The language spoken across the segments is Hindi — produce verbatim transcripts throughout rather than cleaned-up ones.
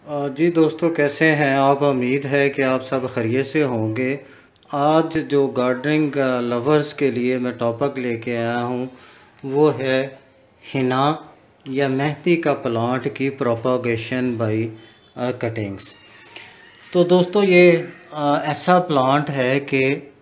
अ, जी दोस्तों, कैसे हैं आप? उम्मीद है कि आप सब खैरियत से होंगे। आज जो गार्डनिंग लवर्स के लिए मैं टॉपिक लेके आया हूँ वो है हिना या मेहंदी का प्लांट की प्रोपागेशन बाय कटिंग्स। तो दोस्तों, ये अ, ऐसा प्लांट है कि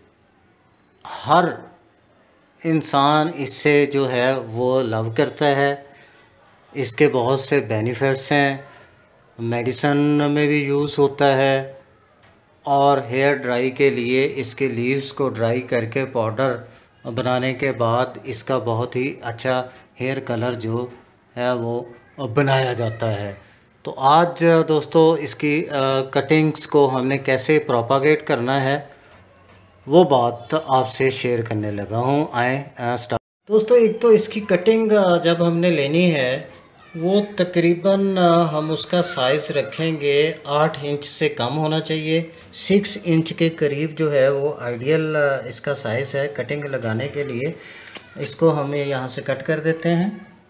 हर इंसान इससे जो है वो लव करता है। इसके बहुत से बेनिफिट्स हैं, मेडिसन में भी यूज़ होता है और हेयर ड्राई के लिए इसके लीव्स को ड्राई करके पाउडर बनाने के बाद इसका बहुत ही अच्छा हेयर कलर जो है वो बनाया जाता है। तो आज दोस्तों इसकी कटिंग्स को हमने कैसे प्रोपागेट करना है वो बात आपसे शेयर करने लगा हूँ। आए स्टार्ट। दोस्तों, एक तो इसकी कटिंग जब हमने लेनी है वो तकरीबन हम उसका साइज़ रखेंगे आठ इंच से कम होना चाहिए। सिक्स इंच के करीब जो है वो आइडियल इसका साइज़ है कटिंग लगाने के लिए। इसको हम यहाँ से कट कर देते हैं।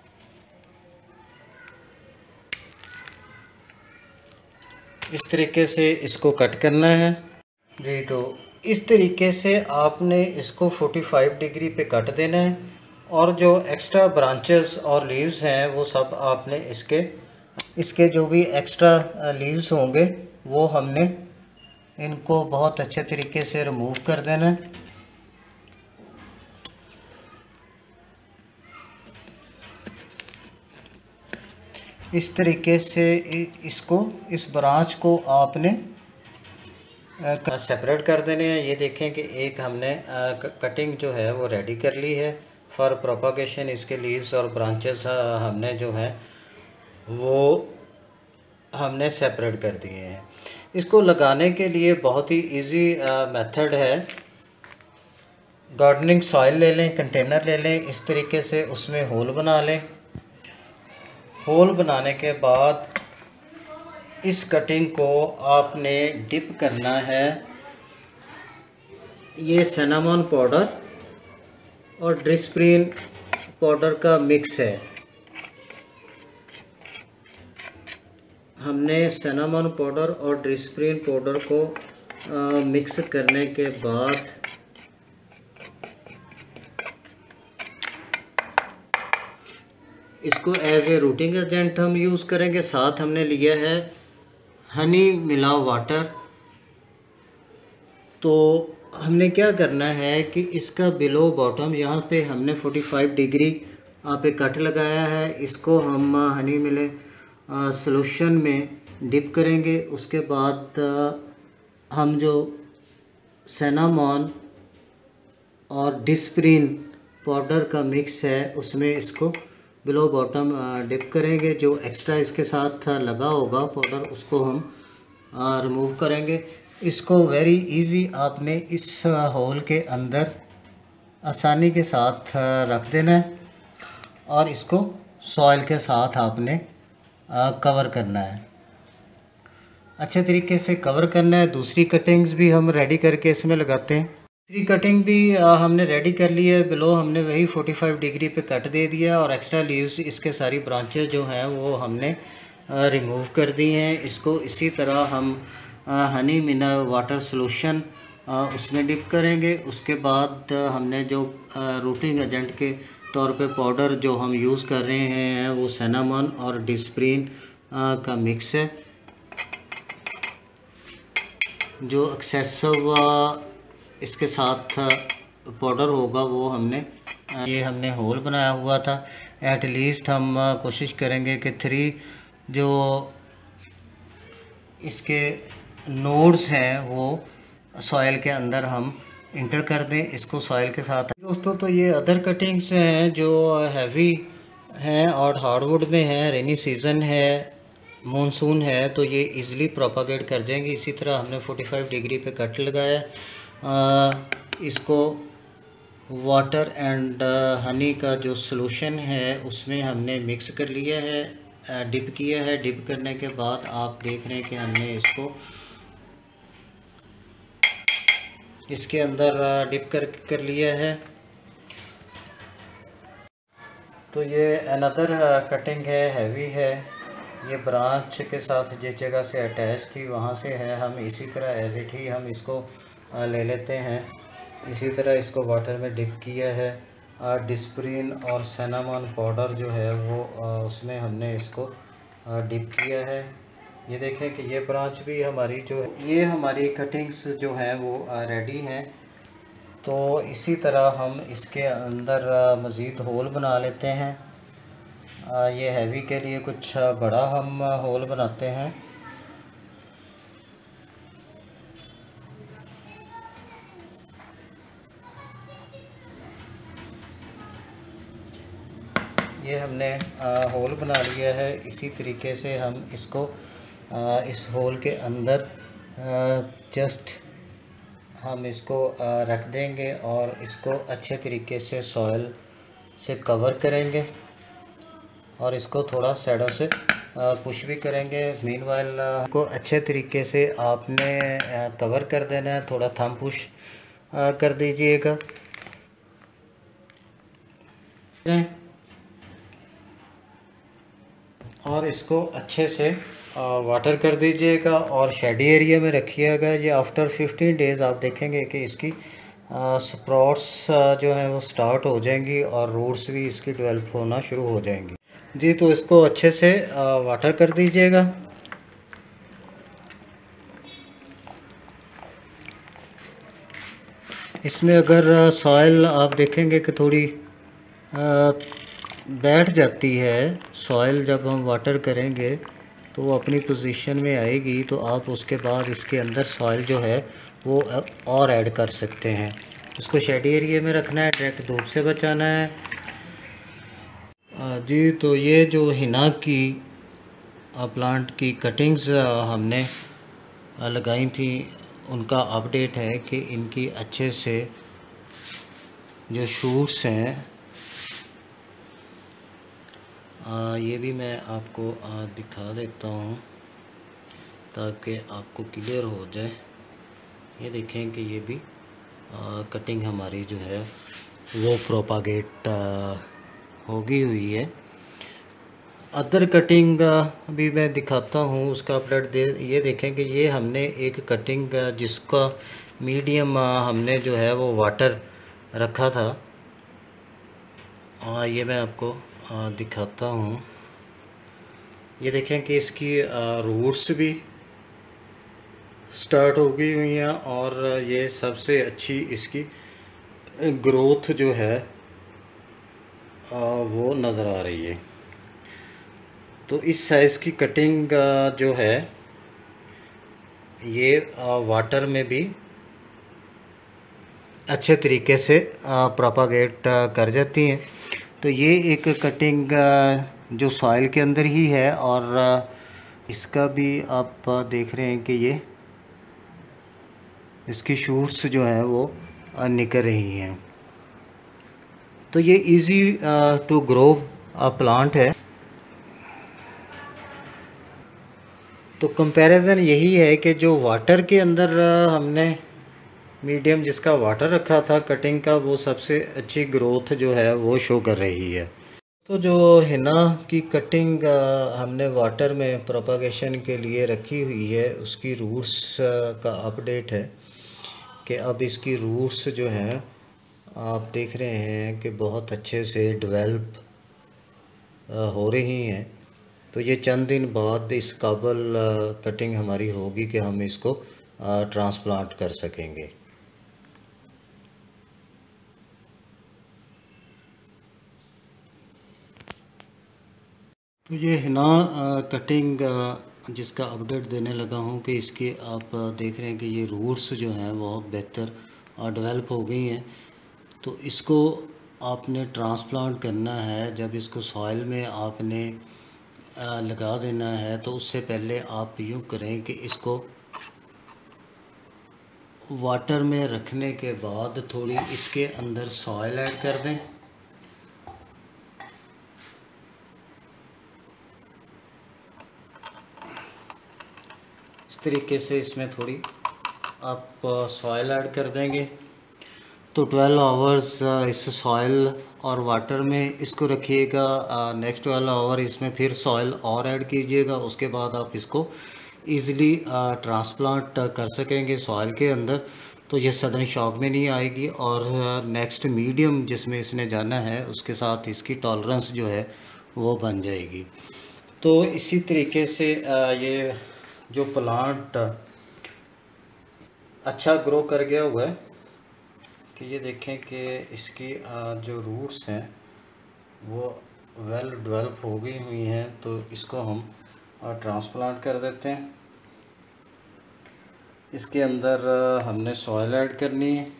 इस तरीके से इसको कट करना है जी। तो इस तरीके से आपने इसको पैंतालीस डिग्री पे काट देना है और जो एक्स्ट्रा ब्रांचेस और लीव्स हैं वो सब आपने इसके इसके जो भी एक्स्ट्रा लीव्स होंगे वो हमने इनको बहुत अच्छे तरीके से रिमूव कर देना है। इस तरीके से इसको इस ब्रांच को आपने सेपरेट कर देने हैं। ये देखें कि एक हमने कटिंग जो है वो रेडी कर ली है फॉर प्रोपागेशन। इसके लीव्स और ब्रांचेस हमने जो है वो हमने सेपरेट कर दिए हैं। इसको लगाने के लिए बहुत ही इजी मेथड है। गार्डनिंग सॉइल ले लें, कंटेनर ले लें, इस तरीके से उसमें होल बना लें। होल बनाने के बाद इस कटिंग को आपने डिप करना है। ये सिनेमन पाउडर और डिस्प्रिन पाउडर का मिक्स है। हमने सिनेमन पाउडर और डिस्प्रिन पाउडर को आ, मिक्स करने के बाद इसको एज ए रूटिंग एजेंट हम यूज़ करेंगे। साथ हमने लिया है हनी मिला वाटर। तो हमने क्या करना है कि इसका बिलो बॉटम यहाँ पे हमने पैंतालीस डिग्री पे कट लगाया है। इसको हम हनी मिले सॉल्यूशन में डिप करेंगे। उसके बाद हम जो सिनेमन और डिस्प्रिन पाउडर का मिक्स है उसमें इसको बिलो बॉटम डिप करेंगे। जो एक्स्ट्रा इसके साथ लगा होगा पाउडर उसको हम रिमूव करेंगे। इसको वेरी इजी आपने इस होल के अंदर आसानी के साथ रख देना है और इसको सॉइल के साथ आपने कवर करना है, अच्छे तरीके से कवर करना है। दूसरी कटिंग्स भी हम रेडी करके इसमें लगाते हैं। दूसरी कटिंग भी हमने रेडी कर ली है। बिलो हमने वही पैंतालीस डिग्री पे कट दे दिया और एक्स्ट्रा लीव्स इसके सारी ब्रांचेस जो हैं वो हमने रिमूव कर दी हैं। इसको इसी तरह हम हनी मिनरल वाटर सॉल्यूशन उसमें डिप करेंगे। उसके बाद हमने जो रूटिंग एजेंट के तौर पे पाउडर जो हम यूज़ कर रहे हैं वो सिनेमन और डिस्प्रिन का मिक्स है। जो एक्सेसिव इसके साथ पाउडर होगा वो हमने ये हमने होल बनाया हुआ था। एट लीस्ट हम कोशिश करेंगे कि थ्री जो इसके नोड्स हैं वो सॉइल के अंदर हम इंटर कर दें इसको सॉइल के साथ। दोस्तों, तो ये अदर कटिंग्स हैं जो हैवी हैं और हार्डवुड में हैं। रेनी सीज़न है, मॉनसून है, तो ये इजीली प्रोपागेट कर जाएंगे। इसी तरह हमने पैंतालीस डिग्री पे कट लगाया। आ, इसको वाटर एंड हनी का जो सॉल्यूशन है उसमें हमने मिक्स कर लिया है, डिप किया है। डिप करने के बाद आप देख रहे हैं कि हमने इसको इसके अंदर डिप कर कर लिया है। तो ये अनदर कटिंग है, हैवी है। ये ब्रांच के साथ जिस जगह से अटैच थी वहाँ से है, हम इसी तरह एज इट ही हम इसको ले लेते हैं। इसी तरह इसको वाटर में डिप किया है। डिस्प्रिन और सिनेमन पाउडर जो है वो उसमें हमने इसको डिप किया है। ये देखें कि ये ब्रांच भी हमारी जो ये हमारी कटिंग्स जो हैं वो रेडी हैं। तो इसी तरह हम इसके अंदर मज़ीद होल बना लेते हैं। ये हैवी के लिए कुछ बड़ा हम होल बनाते हैं। ये हमने होल बना लिया है। इसी तरीके से हम इसको आ, इस होल के अंदर जस्ट हम इसको आ, रख देंगे और इसको अच्छे तरीके से सॉइल से कवर करेंगे और इसको थोड़ा साइडों से पुश भी करेंगे। मीनवाइल को अच्छे तरीके से आपने कवर कर देना है, थोड़ा थंब पुश कर दीजिएगा और इसको अच्छे से वाटर कर दीजिएगा और शेडी एरिया में रखिएगा। ये आफ्टर फिफ्टीन डेज़ आप देखेंगे कि इसकी स्प्रॉट्स जो हैं वो स्टार्ट हो जाएंगी और रूट्स भी इसकी डेवलप होना शुरू हो जाएंगी। जी, तो इसको अच्छे से वाटर कर दीजिएगा। इसमें अगर सॉइल आप देखेंगे कि थोड़ी बैठ जाती है, सॉइल जब हम वाटर करेंगे तो वो अपनी पोजीशन में आएगी, तो आप उसके बाद इसके अंदर सॉइल जो है वो और ऐड कर सकते हैं। इसको शेडी एरिया में रखना है, डायरेक्ट धूप से बचाना है। जी, तो ये जो हिना की प्लांट की कटिंग्स हमने लगाई थी उनका अपडेट है कि इनकी अच्छे से जो शूट्स हैं आ, ये भी मैं आपको आ, दिखा देता हूँ ताकि आपको क्लियर हो जाए। ये देखें कि ये भी आ, कटिंग हमारी जो है वो प्रोपागेट होगी हुई है। अदर कटिंग भी मैं दिखाता हूँ, उसका अपडेट दे। ये देखें कि ये हमने एक कटिंग जिसका मीडियम हमने जो है वो वाटर रखा था, आ, ये मैं आपको आ, दिखाता हूँ। ये देखें कि इसकी रूट्स भी स्टार्ट हो गई हुई हैं और ये सबसे अच्छी इसकी ग्रोथ जो है आ, वो नज़र आ रही है। तो इस साइज़ की कटिंग जो है ये वाटर में भी अच्छे तरीके से प्रोपागेट कर जाती हैं। तो ये एक कटिंग जो सॉइल के अंदर ही है और इसका भी आप देख रहे हैं कि ये इसकी शूट्स जो हैं वो निकल रही हैं। तो ये इजी टू ग्रो प्लांट है। तो कंपैरिजन यही है कि जो वाटर के अंदर हमने मीडियम जिसका वाटर रखा था कटिंग का, वो सबसे अच्छी ग्रोथ जो है वो शो कर रही है। तो जो हिना की कटिंग हमने वाटर में प्रोपागेशन के लिए रखी हुई है उसकी रूट्स का अपडेट है कि अब इसकी रूट्स जो हैं आप देख रहे हैं कि बहुत अच्छे से डेवलप हो रही हैं। तो ये चंद दिन बाद इस काबल कटिंग हमारी होगी कि हम इसको ट्रांसप्लांट कर सकेंगे। तो ये हिना कटिंग जिसका अपडेट देने लगा हूँ कि इसके आप देख रहे हैं कि ये रूट्स जो हैं बहुत बेहतर डेवलप हो गई हैं। तो इसको आपने ट्रांसप्लांट करना है। जब इसको सॉइल में आपने लगा देना है तो उससे पहले आप यूँ करें कि इसको वाटर में रखने के बाद थोड़ी इसके अंदर सॉइल ऐड कर दें। इस तरीके से इसमें थोड़ी आप सॉइल ऐड कर देंगे तो ट्वेल्व आवर्स इस सॉइल और वाटर में इसको रखिएगा। नेक्स्ट ट्वेल्व आवर इसमें फिर सॉइल और ऐड कीजिएगा। उसके बाद आप इसको ईज़िली ट्रांसप्लांट कर सकेंगे सॉइल के अंदर, तो ये सडन शॉक में नहीं आएगी। और नेक्स्ट मीडियम जिसमें इसने जाना है उसके साथ इसकी टॉलरेंस जो है वो बन जाएगी। तो इसी तरीके से ये जो प्लांट अच्छा ग्रो कर गया हुआ है कि ये देखें कि इसकी जो रूट्स हैं वो वेल डेवलप हो गई हुई हैं। तो इसको हम ट्रांसप्लांट कर देते हैं। इसके अंदर हमने सॉइल ऐड करनी है।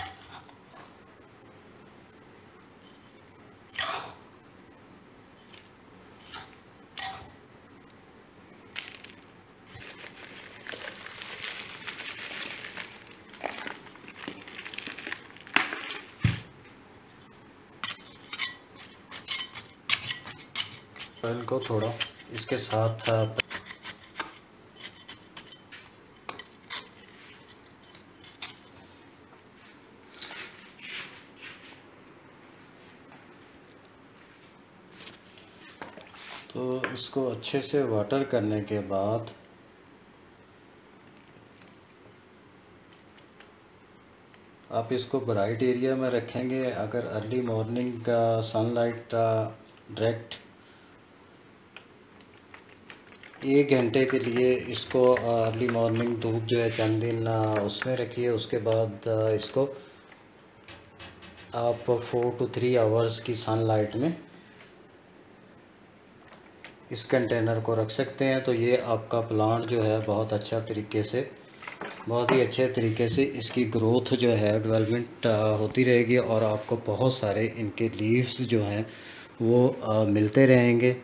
सॉइल को थोड़ा इसके साथ तो इसको अच्छे से वाटर करने के बाद आप इसको ब्राइट एरिया में रखेंगे। अगर अर्ली मॉर्निंग का सनलाइट डायरेक्ट एक घंटे के लिए इसको अर्ली मॉर्निंग धूप जो है चंद दिन उसमें रखिए। उसके बाद इसको आप फोर टू थ्री आवर्स की सनलाइट में इस कंटेनर को रख सकते हैं। तो ये आपका प्लांट जो है बहुत अच्छा तरीके से बहुत ही अच्छे तरीके से इसकी ग्रोथ जो है डेवलपमेंट होती रहेगी और आपको बहुत सारे इनके लीव्स जो हैं वो आ, मिलते रहेंगे।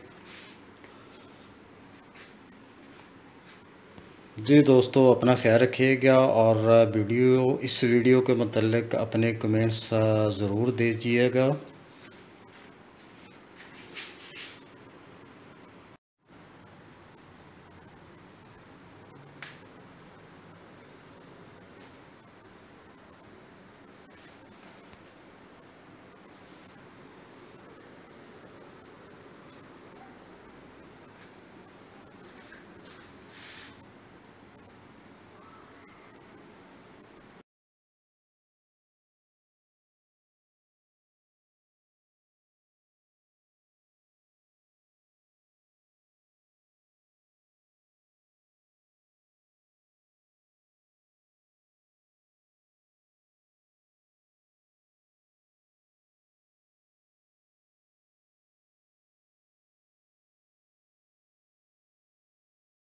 जी दोस्तों, अपना ख्याल रखिएगा और वीडियो इस वीडियो के मतलब अपने कमेंट्स ज़रूर दीजिएगा।